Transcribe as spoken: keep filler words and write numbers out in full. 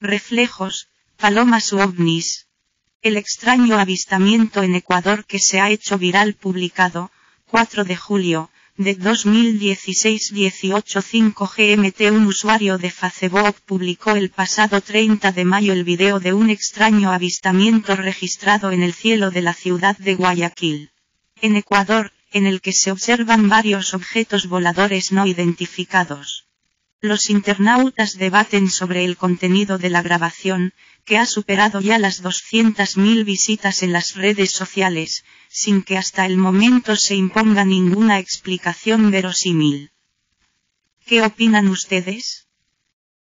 Reflejos, palomas u ovnis. El extraño avistamiento en Ecuador que se ha hecho viral publicado, cuatro de julio, de dos mil dieciséis dieciocho cinco G M T. Un usuario de Facebook publicó el pasado treinta de mayo el video de un extraño avistamiento registrado en el cielo de la ciudad de Guayaquil, en Ecuador, en el que se observan varios objetos voladores no identificados. Los internautas debaten sobre el contenido de la grabación, que ha superado ya las doscientas mil visitas en las redes sociales, sin que hasta el momento se imponga ninguna explicación verosímil. ¿Qué opinan ustedes?